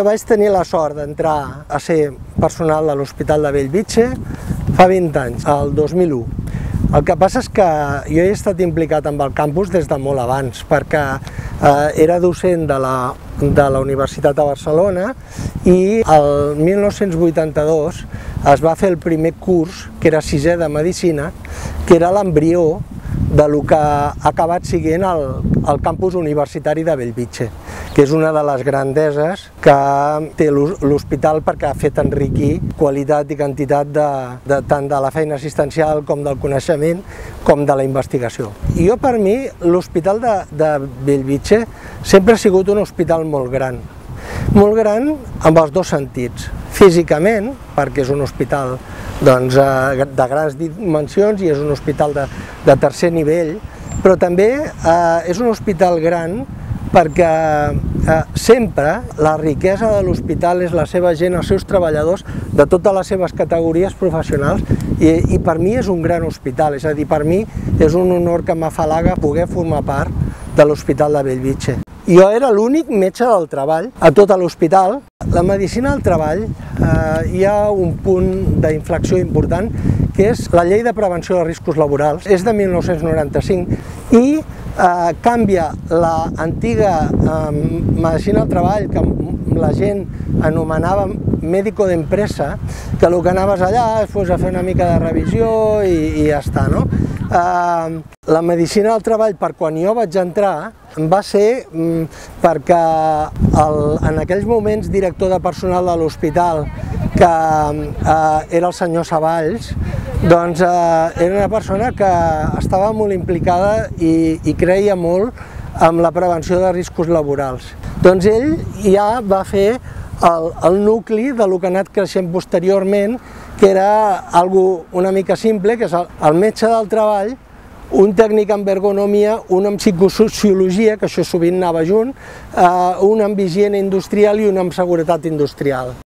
jo vaig tenir la sort d'entrar a ser personal de l'Hospital de Bellvitge fa 20 anys, el 2001. El que passa és que jo he estat implicat amb el campus des de molt abans, perquè era docent de la Universitat de Barcelona i el 1982 es va fer el primer curs, que era sisè de Medicina, que era l'embrió del que ha acabat sent el campus universitari de Bellvitge, que és una de les grandeses que té l'hospital perquè ha fet enriquir qualitat i quantitat tant de la feina assistencial com del coneixement com de la investigació. I jo, per mi, l'Hospital de Bellvitge sempre ha sigut un hospital molt gran amb els dos sentits. Físicament, perquè és un hospital de grans dimensions i és un hospital de tercer nivell, però també és un hospital gran perquè sempre la riquesa de l'hospital és la seva gent, els seus treballadors, de totes les seves categories professionals, i per mi és un gran hospital, és a dir, per mi és un honor que m'afalaga poder formar part de l'Hospital de Bellvitge. Jo era l'únic metge del treball a tot l'hospital. La medicina del treball hi ha un punt d'inflexió important, que és la Llei de Prevenció de Riscos Laborals, és de 1995 i canvia l'antiga medicina del treball, que la gent anomenava médico d'empresa, que el que anaves allà és a fer una mica de revisió i ja està, no? La medicina del treball, per quan jo vaig entrar, va ser perquè en aquells moments director de personal de l'hospital, que era el senyor Savalls, doncs era una persona que estava molt implicada i creia molt en la prevenció de riscos laborals. Doncs ell ja va fer el nucli del que ha anat creixent posteriorment, que era una mica simple, que és el metge del treball, un tècnic en ergonomia, un en psicosociologia, que això sovint anava junt, un en higiene industrial i un en seguretat industrial.